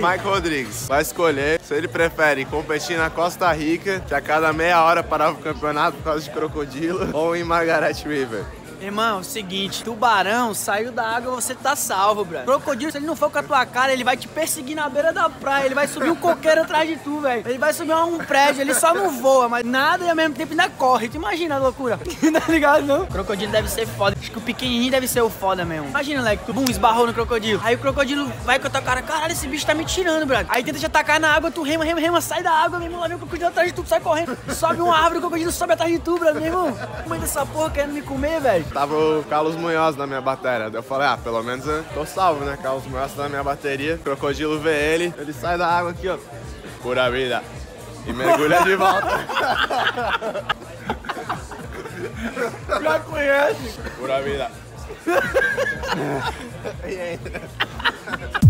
Mike Rodrigues vai escolher se ele prefere competir na Costa Rica, que a cada meia hora parava o campeonato por causa de crocodilo, ou em Margaret River. Irmão, é o seguinte, tubarão saiu da água, você tá salvo, brother. Crocodilo, se ele não for com a tua cara, ele vai te perseguir na beira da praia, ele vai subir um coqueiro atrás de tu, velho. Ele vai subir um prédio, ele só não voa, mas nada e ao mesmo tempo ainda corre. Tu imagina a loucura? Tá ligado, não? Crocodilo deve ser foda. Acho que o pequenininho deve ser o foda mesmo. Imagina, moleque, tu esbarrou no crocodilo. Aí o crocodilo vai com a tua cara, caralho, esse bicho tá me tirando, brother. Aí tenta te atacar na água, tu rema, sai da água, meu irmão, lá vem o crocodilo atrás de tu, sai correndo. Sobe uma árvore, o crocodilo sobe atrás de tu, brother, meu irmão. Como é dessa porra querendo me comer, velho? Tava o Carlos Munhoz na minha bateria. Eu falei, pelo menos eu tô salvo, né? Carlos Munhoz tá na minha bateria. O crocodilo vê ele sai da água aqui, ó. Pura vida. E mergulha de volta. Já conhece? Pura vida. E aí?